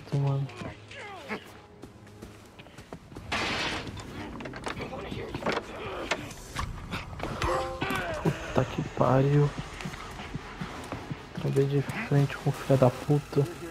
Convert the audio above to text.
bosta, mano. Puta que pariu. Acabei de frente com o filho da puta.